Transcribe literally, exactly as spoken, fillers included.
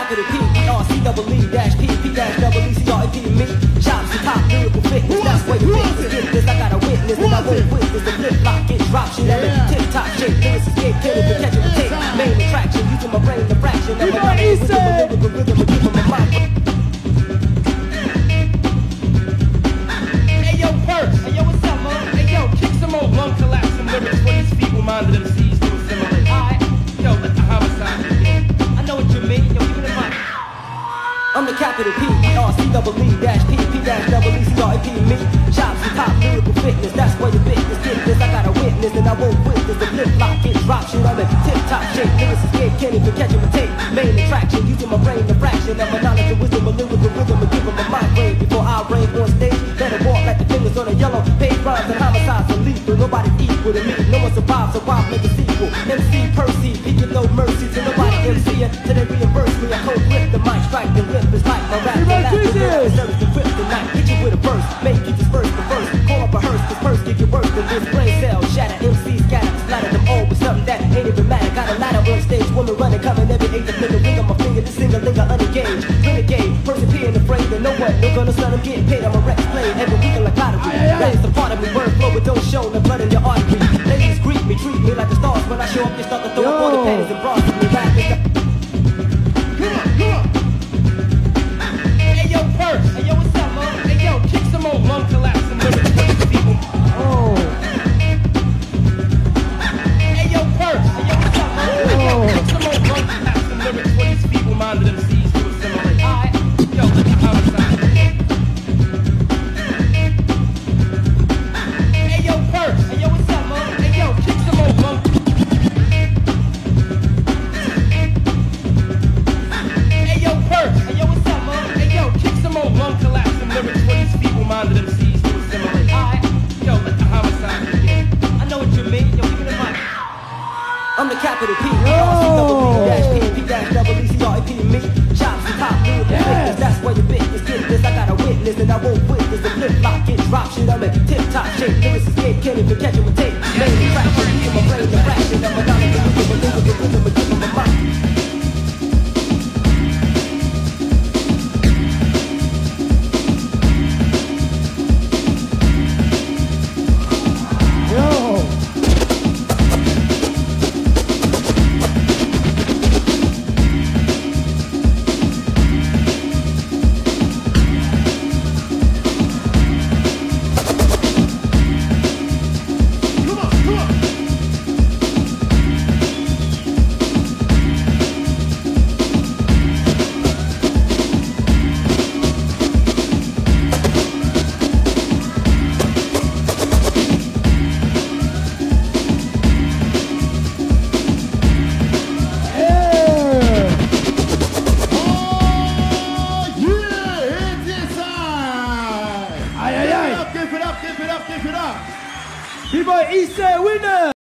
capital P E R C double E dash P P dash double E C R A P to me. Chops to top lyrical fitness. That's where the business get this. I got a witness and I won't witness the flip flop get drop shit. I'm in tip top shape. Lyrics escape killing the catching the tape. Main attraction using my brain the fraction of my mind. Rhythm, rhythm, rhythm, rhythm, my mind. Hey yo, Perks. Hey yo, what's up, man? Hey yo, kick some more lung collapsing lyrics for these feeble-minded M Cs to assimilate. Alright, yo, let the homicide begin. I know what you mean. Yo, give me the mic. I'm the capital P E R C double E dash P P dash double E C R A P to me. Chops and top lyrical fitness. That's where your business get this. I got a witness and I won't witness the flip flop get drop shit. I'm in tip top shape. Lyrics escape can't even catch him a tape. Main attraction using my brain the fraction of my knowledge and wisdom, a lyrical rhythm, and give him a migraine before I reign on stage. Let it walk like the fingers on a yellow page. Rhymes and homicides are lethal. Nobody's equal to me. No one survives, so why make a sequel? M C Percy, picking no mercy to nobody M C it till they reimburse me. I cold grip the mic, strike the lip is like my rap. The last the service the grip tonight. Hit you with a verse, make you disperse the verse. Call up a hearse, this verse get you worse than this brain cell. Shatter M C scatter, splatter them all with something that ain't even matter. Got a ladder on stage, woman running, coming every eight to finger, ring on my finger, this single linger unengaged. Renegade, persevering afraid that no one, no gonna son, I'm getting paid. I'm a Rex playing every week like lottery. That is the part of me, word flow, but don't show the blood in your artery. Ladies greet me, treat me like the stars when I show up. They start to throw up all the panties and bras.